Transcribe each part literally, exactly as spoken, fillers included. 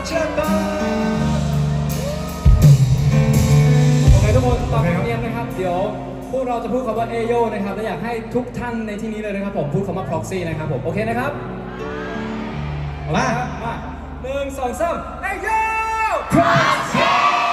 เชิญครับโอเคทุกคนตามธรรมเนียมนะครับเดี๋ยวพวกเราจะพูดคำว่าเอโยนะครับและอยากให้ทุกท่านในที่นี้เลยนะครับผมพูดคำว่า proxy นะครับผมโอเคนะครับมามาหนึ่งสองสามเอโย proxy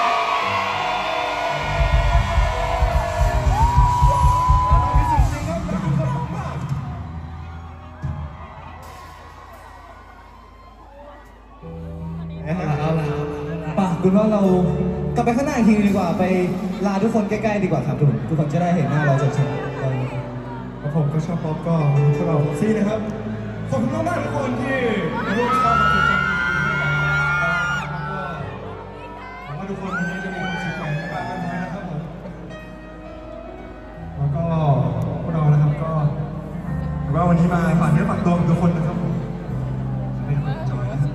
ป่ะคุณว่าเรากลับไปข้างหน้าอีกทีดีกว่าไปลาทุกคนใกล้ๆดีกว่าครับทุกคนทุกคนจะได้เห็นหน้าเราชัดๆแล้วผมก็ชอบป๊อปก็พวกเราพ็อกซี่นะครับขอบคุณมากๆทุกคนที่ร่วมเข้ามาเป็นจำนวนหวังว่าทุกคนวันนี้จะมีความสุขใหม่ในบ้านกันนะครับผมแล้วก็พวกเรานะครับก็ถือว่าวันนี้มาฝากเนื้อฝากตัวกับทุกคนนะครับผมให้ทุกคนจอยนะครับ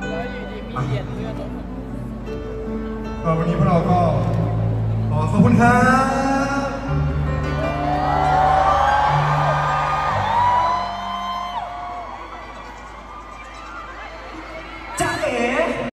ก็วันนี้พวกเราก็ขอขอบคุณครับจ้าเอ๋